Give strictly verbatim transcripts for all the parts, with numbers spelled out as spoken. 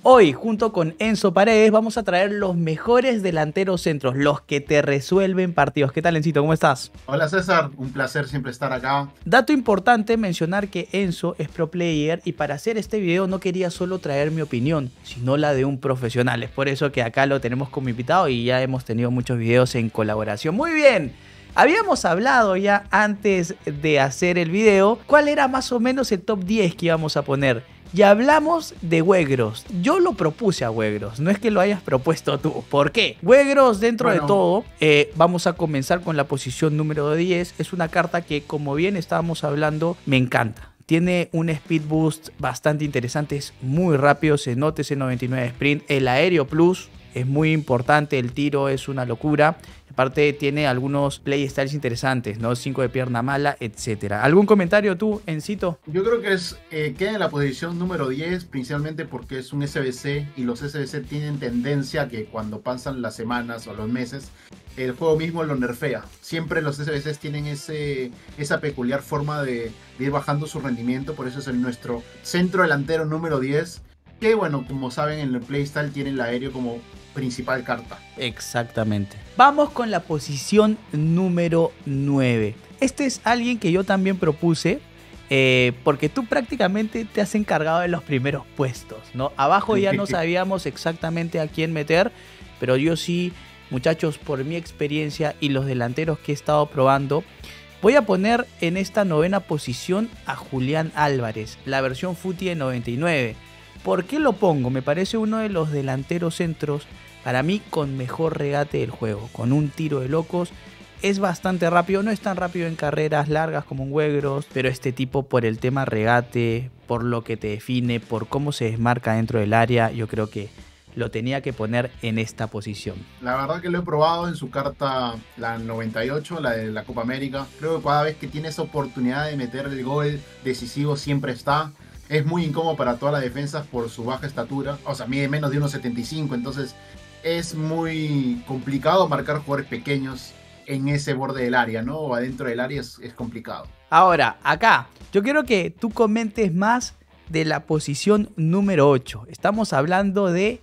Hoy, junto con Enzo Paredes, vamos a traer los mejores delanteros centros, los que te resuelven partidos. ¿Qué tal, Encito? ¿Cómo estás? Hola César, un placer siempre estar acá. Dato importante mencionar que Enzo es pro player y para hacer este video no quería solo traer mi opinión, sino la de un profesional. Es por eso que acá lo tenemos como invitado y ya hemos tenido muchos videos en colaboración. Muy bien. Habíamos hablado ya antes de hacer el video cuál era más o menos el top diez que íbamos a poner. Y hablamos de Weghorst. Yo lo propuse a Weghorst, no es que lo hayas propuesto tú. ¿Por qué? Weghorst, dentro bueno. de todo, eh, vamos a comenzar con la posición número diez. Es una carta que, como bien estábamos hablando, me encanta. Tiene un speed boost bastante interesante, es muy rápido, se nota ese noventa y nueve sprint. El aéreo plus es muy importante, el tiro es una locura. Aparte tiene algunos playstyles interesantes, ¿no? cinco de pierna mala, etcétera. ¿Algún comentario tú, Encito? Yo creo que es, eh, queda en la posición número diez, principalmente porque es un S B C y los S B C tienen tendencia a que cuando pasan las semanas o los meses, el juego mismo lo nerfea. Siempre los S B Cs tienen ese, esa peculiar forma de, de ir bajando su rendimiento, por eso es el nuestro centro delantero número diez. Que bueno, como saben, en el playstyle tiene el aéreo como principal carta. Exactamente. Vamos con la posición número nueve. Este es alguien que yo también propuse, eh, porque tú prácticamente te has encargado de los primeros puestos, ¿no? Abajo ya no sabíamos exactamente a quién meter, pero yo sí, muchachos, por mi experiencia y los delanteros que he estado probando, voy a poner en esta novena posición a Julián Álvarez, la versión Footy de noventa y nueve. ¿Por qué lo pongo? Me parece uno de los delanteros centros, para mí, con mejor regate del juego, con un tiro de locos. Es bastante rápido, no es tan rápido en carreras largas como un Weghorst, pero este tipo, por el tema regate, por lo que te define, por cómo se desmarca dentro del área, yo creo que lo tenía que poner en esta posición. La verdad que lo he probado en su carta, la noventa y ocho, la de la Copa América. Creo que cada vez que tiene esa oportunidad de meter el gol decisivo siempre está. Es muy incómodo para todas las defensas por su baja estatura. O sea, mide menos de uno setenta y cinco. Entonces es muy complicado marcar jugadores pequeños en ese borde del área, ¿no? O adentro del área es, es complicado. Ahora, acá, yo quiero que tú comentes más de la posición número ocho. Estamos hablando de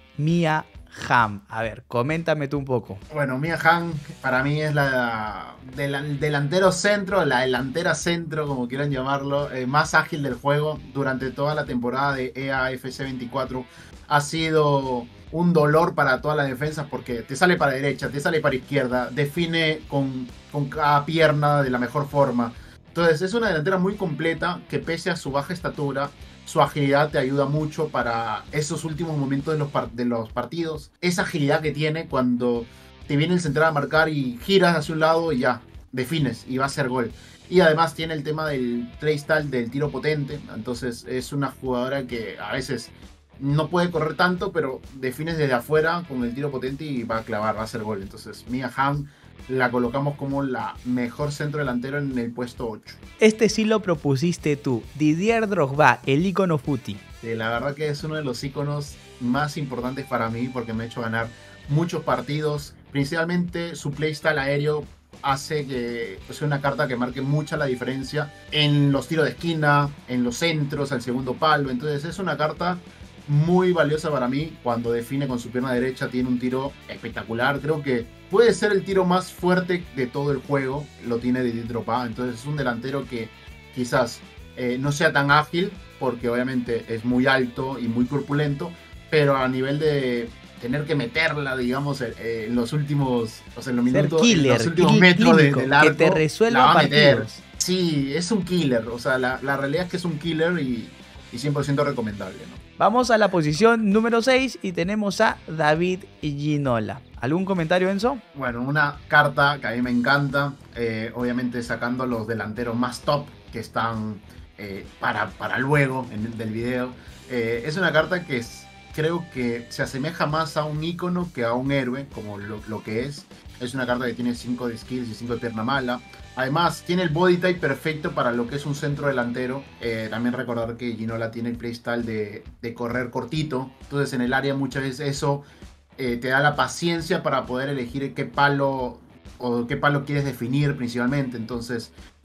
Mia Hamm. A ver, coméntame tú un poco. Bueno, Mia Hamm para mí es la del delantero centro, la delantera centro, como quieran llamarlo, eh, más ágil del juego. Durante toda la temporada de E A F C veinticuatro ha sido un dolor para todas las defensas porque te sale para derecha, te sale para izquierda, define con, con cada pierna de la mejor forma. Entonces es una delantera muy completa que, pese a su baja estatura, su agilidad te ayuda mucho para esos últimos momentos de los, de los partidos. Esa agilidad que tiene cuando te viene el central a marcar y giras hacia un lado y ya, defines y va a ser gol. Y además tiene el tema del playstyle del tiro potente. Entonces es una jugadora que a veces no puede correr tanto, pero defines desde afuera con el tiro potente y va a clavar, va a hacer gol. Entonces Mia Hamm la colocamos como la mejor centro delantero en el puesto ocho. Este sí lo propusiste tú, Didier Drogba, el ícono Footy. Sí, la verdad que es uno de los íconos más importantes para mí porque me ha hecho ganar muchos partidos. Principalmente su playstyle aéreo hace que sea una carta que marque mucha la diferencia en los tiros de esquina, en los centros, al segundo palo. Entonces es una carta muy valiosa para mí. Cuando define con su pierna derecha tiene un tiro espectacular. Creo que puede ser el tiro más fuerte de todo el juego. Lo tiene Didier Drogba. Entonces es un delantero que quizás eh, no sea tan ágil porque obviamente es muy alto y muy corpulento, pero a nivel de tener que meterla, digamos, eh, en los últimos, o sea, en los minutos, killer, en los últimos metros de, del arco, que te resuelva la va a meter. partidos. Sí, es un killer. O sea, la, la realidad es que es un killer y, y cien por ciento recomendable, ¿no? Vamos a la posición número seis y tenemos a David Ginola. ¿Algún comentario, Enzo? Bueno, una carta que a mí me encanta, eh, obviamente sacando los delanteros más top que están eh, para, para luego en el, del video. Eh, es una carta que es, creo que se asemeja más a un ícono que a un héroe, como lo, lo que es. Es una carta que tiene cinco de skills y cinco de pierna mala. Además, tiene el body type perfecto para lo que es un centro delantero. Eh, también recordar que Ginola tiene el playstyle de, de correr cortito. Entonces, en el área muchas veces eso eh, te da la paciencia para poder elegir qué palo o qué palo quieres definir principalmente. Entonces,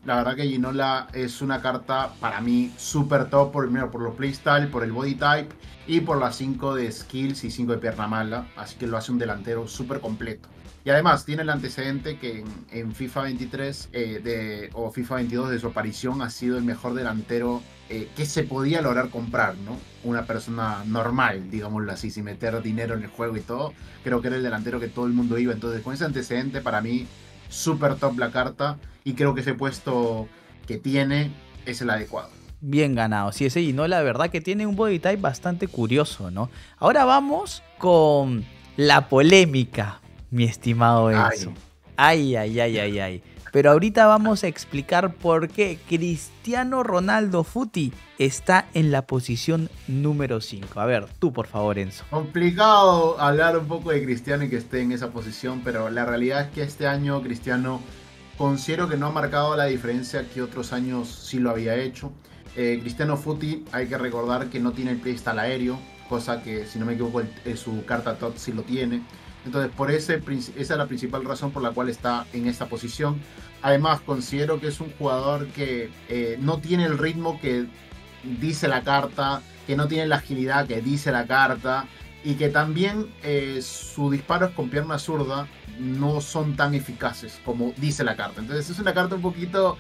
La verdad que Ginola es una carta para mí súper top, por, primero por los playstyle, por el body type y por las cinco de skills y cinco de pierna mala. Así que lo hace un delantero súper completo. Y además tiene el antecedente que en, en FIFA veintitrés eh, de, o FIFA veintidós de su aparición ha sido el mejor delantero eh, que se podía lograr comprar, ¿no? Una persona normal, digámoslo así, sin meter dinero en el juego y todo. Creo que era el delantero que todo el mundo iba. Entonces con ese antecedente para mí súper top la carta y creo que ese puesto que tiene es el adecuado. Bien ganado, sí, ese Ginola, la verdad que tiene un body type bastante curioso, ¿no? Ahora vamos con la polémica, mi estimado Enzo. Ay, ay, ay, ay, ay. Pero ahorita vamos a explicar por qué Cristiano Ronaldo Futi está en la posición número cinco. A ver, tú por favor, Enzo. Complicado hablar un poco de Cristiano y que esté en esa posición, pero la realidad es que este año Cristiano considero que no ha marcado la diferencia que otros años sí lo había hecho. Eh, Cristiano Futi, hay que recordar que no tiene el playstyle aéreo, cosa que si no me equivoco el, su carta T O T sí lo tiene. Entonces por ese, esa es la principal razón por la cual está en esta posición. Además considero que es un jugador que eh, no tiene el ritmo que dice la carta, que no tiene la agilidad que dice la carta y que también eh, sus disparos con pierna zurda no son tan eficaces como dice la carta. Entonces es una carta un poquito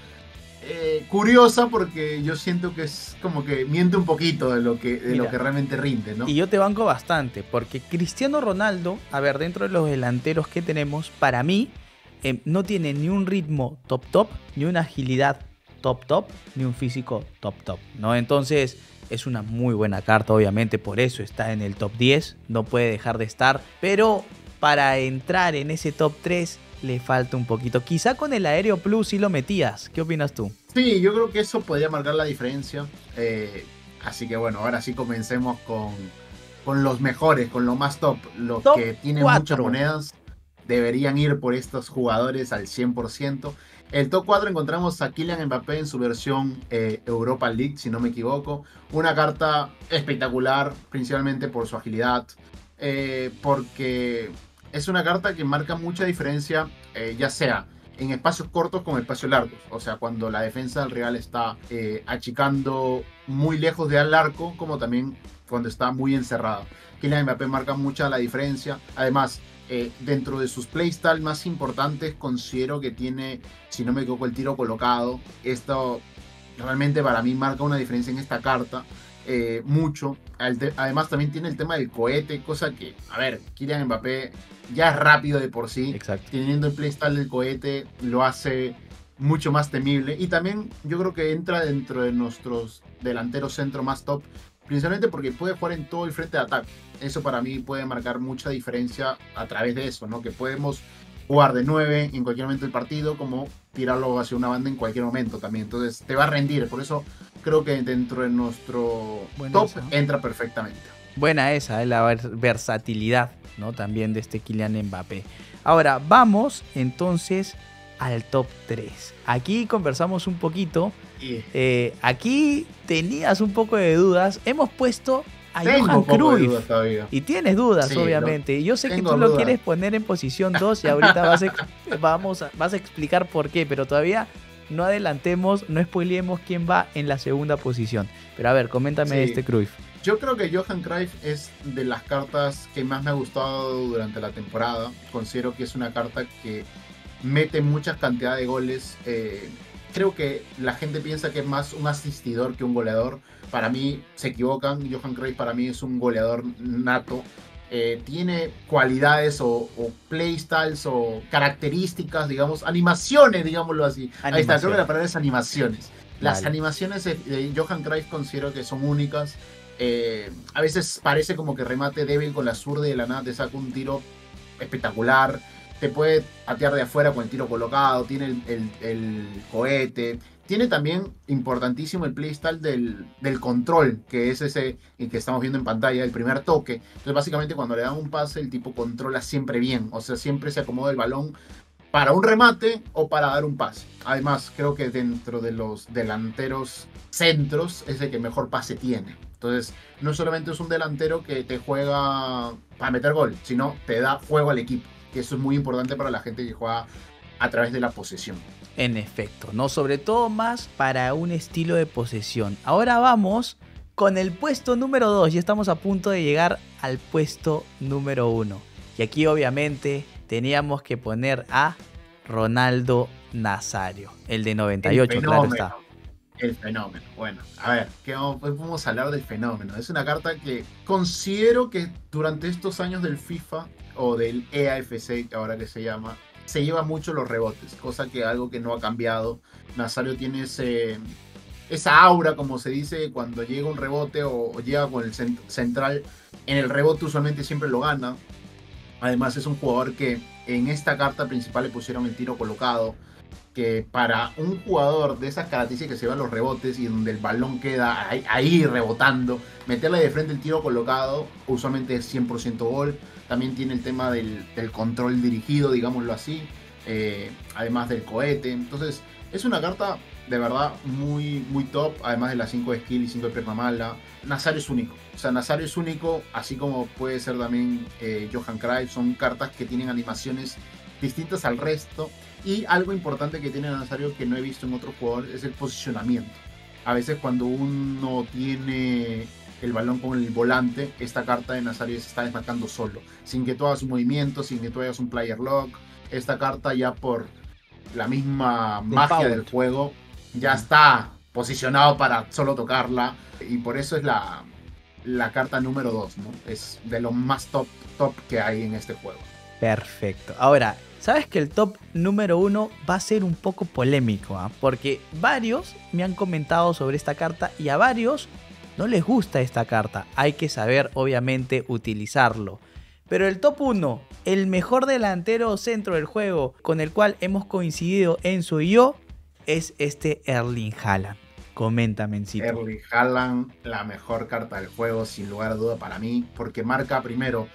eh, curiosa porque yo siento que es como que miente un poquito de lo que, de Mira, lo que realmente rinde, ¿no? Y yo te banco bastante porque Cristiano Ronaldo, a ver, dentro de los delanteros que tenemos, para mí eh, no tiene ni un ritmo top top, ni una agilidad top top, ni un físico top top, ¿no? Entonces es una muy buena carta, obviamente, por eso está en el top diez, no puede dejar de estar, pero para entrar en ese top tres le falta un poquito. Quizá con el Aéreo Plus sí lo metías. ¿Qué opinas tú? Sí, yo creo que eso podría marcar la diferencia. Eh, así que bueno, ahora sí comencemos con, con los mejores, con lo más top. Los top que tienen cuatro. Muchas monedas deberían ir por estos jugadores al cien por ciento. El top cuatro encontramos a Kylian Mbappé en su versión eh, Europa League, si no me equivoco. Una carta espectacular, principalmente por su agilidad. Eh, porque es una carta que marca mucha diferencia, eh, ya sea en espacios cortos como espacios largos. O sea, cuando la defensa del rival está eh, achicando muy lejos del arco, como también cuando está muy encerrado. Kylian Mbappé marca mucha la diferencia. Además, eh, dentro de sus playstyle más importantes, considero que tiene, si no me equivoco, el tiro colocado. Esto realmente para mí marca una diferencia en esta carta. Eh, mucho. Además también tiene el tema del cohete, cosa que, a ver, Kylian Mbappé ya es rápido de por sí. Exacto. Teniendo el playstyle del cohete lo hace mucho más temible. Y también yo creo que entra dentro de nuestros delanteros centro más top, principalmente porque puede jugar en todo el frente de ataque. Eso para mí puede marcar mucha diferencia a través de eso, ¿no? Que podemos jugar de nueve en cualquier momento del partido, como tirarlo hacia una banda en cualquier momento también. Entonces te va a rendir, por eso creo que dentro de nuestro Buena top esa. Entra perfectamente. Buena esa, eh, la versatilidad, ¿no? También de este Kylian Mbappé. Ahora vamos entonces al top tres. Aquí conversamos un poquito. Yeah. Eh, aquí tenías un poco de dudas. Hemos puesto a Tengo Johan Cruyff. Y tienes dudas, sí, obviamente. No, yo sé que tú dudas. Lo quieres poner en posición dos y ahorita vas a, vamos a, vas a explicar por qué, pero todavía no adelantemos, no spoileemos quién va en la segunda posición. Pero a ver, coméntame sí. de este Cruyff. Yo creo que Johan Cruyff es de las cartas que más me ha gustado durante la temporada. Considero que es una carta que mete muchas cantidades de goles. Eh, creo que la gente piensa que es más un asistidor que un goleador. Para mí se equivocan. Johan Cruyff para mí es un goleador nato. Eh, tiene cualidades o, o playstyles o características, digamos, animaciones, digámoslo así. Animación. Ahí está, creo que la palabra es animaciones. Las vale. animaciones de, de Johan Cruyff considero que son únicas. Eh, a veces parece como que remate débil con la zurda y de la nada te saca un tiro espectacular. Te puede patear de afuera con el tiro colocado. Tiene el, el, el cohete. Tiene también importantísimo el playstyle del, del control, que es ese que estamos viendo en pantalla, el primer toque. Entonces básicamente cuando le dan un pase el tipo controla siempre bien, o sea, siempre se acomoda el balón para un remate o para dar un pase. Además, creo que dentro de los delanteros centros es el que mejor pase tiene. Entonces, no solamente es un delantero que te juega para meter gol, sino te da juego al equipo, que eso es muy importante para la gente que juega a través de la posesión. En efecto, ¿no? Sobre todo más para un estilo de posesión. Ahora vamos con el puesto número dos. Ya estamos a punto de llegar al puesto número uno. Y aquí obviamente teníamos que poner a Ronaldo Nazario, el de noventa y ocho, claro está. El fenómeno. Bueno, a ver, ¿qué vamos, hoy podemos hablar del fenómeno? Es una carta que considero que durante estos años del FIFA o del E A F C, ahora que se llama, se lleva mucho los rebotes, cosa que algo que no ha cambiado. Nazario tiene ese, esa aura, como se dice, cuando llega un rebote o, o llega con el cent central, en el rebote usualmente siempre lo gana. Además es un jugador que en esta carta principal le pusieron el tiro colocado, que para un jugador de esas características que se van los rebotes y donde el balón queda ahí, ahí rebotando, meterle de frente el tiro colocado, usualmente es cien por ciento gol. También tiene el tema del, del control dirigido, digámoslo así, eh, además del cohete. Entonces es una carta de verdad muy, muy top, además de las cinco de skill y cinco de pierna mala. Nazario es único, o sea, Nazario es único, así como puede ser también eh, Johan Cruyff. Son cartas que tienen animaciones distintas al resto. Y algo importante que tiene Nazario que no he visto en otros jugadores es el posicionamiento. A veces cuando uno tiene el balón con el volante, esta carta de Nazario se está desmarcando solo, sin que tú hagas un movimiento, sin que tú hagas un player lock. Esta carta ya por la misma The magia power. del juego ya está posicionado para solo tocarla, y por eso es la, la carta número dos, ¿no? Es de lo más top, top que hay en este juego. Perfecto. Ahora, sabes que el top número uno va a ser un poco polémico, ¿eh? Porque varios me han comentado sobre esta carta y a varios no les gusta esta carta. Hay que saber, obviamente, utilizarlo. Pero el top uno, el mejor delantero centro del juego con el cual hemos coincidido Enzo y yo, es este Erling Haaland. Coméntame, Encito. Erling Haaland, la mejor carta del juego, sin lugar a duda para mí, porque marca primero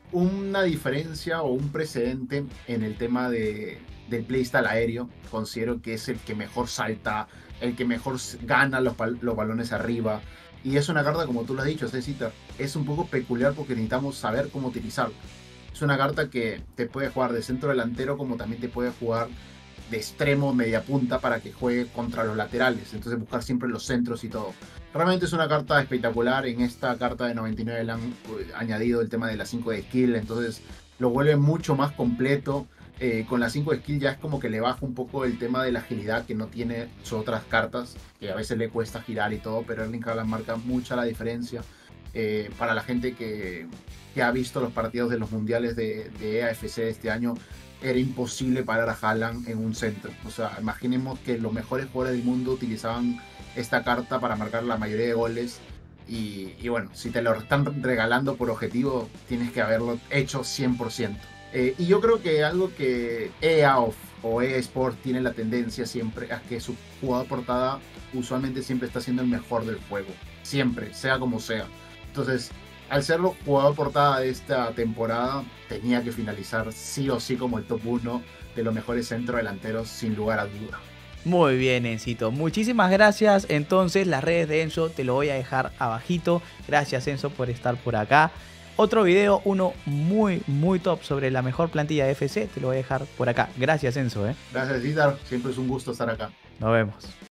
una diferencia o un precedente en el tema de, del playstyle aéreo. Considero que es el que mejor salta, el que mejor gana los, los balones arriba. Y es una carta, como tú lo has dicho, Cecita, es un poco peculiar porque necesitamos saber cómo utilizarla. Es una carta que te puede jugar de centro delantero, como también te puede jugar de extremo, media punta, para que juegue contra los laterales. Entonces buscar siempre los centros y todo. Realmente es una carta espectacular. En esta carta de noventa y nueve le han pues, añadido el tema de las cinco de skill, entonces lo vuelve mucho más completo. Eh, con las cinco de skill ya es como que le baja un poco el tema de la agilidad que no tiene sus otras cartas, que a veces le cuesta girar y todo, pero Erling Haaland marca mucha la diferencia. Eh, para la gente que, que ha visto los partidos de los mundiales de, de E A F C de este año, era imposible parar a Haaland en un centro. O sea, imaginemos que los mejores jugadores del mundo utilizaban esta carta para marcar la mayoría de goles. Y, y bueno, si te lo están regalando por objetivo, tienes que haberlo hecho cien por ciento. Eh, y yo creo que algo que E A o, o E A Sport tiene la tendencia siempre es que su jugador portada usualmente siempre está siendo el mejor del juego. Siempre, sea como sea. Entonces, al ser el jugador portada de esta temporada, tenía que finalizar sí o sí como el top uno de los mejores centrodelanteros, sin lugar a duda. Muy bien, Encito. Muchísimas gracias. Entonces, las redes de Enzo te lo voy a dejar abajito. Gracias, Enzo, por estar por acá. Otro video, uno muy, muy top sobre la mejor plantilla de F C, te lo voy a dejar por acá. Gracias, Enzo. ¿eh? Gracias, César. Siempre es un gusto estar acá. Nos vemos.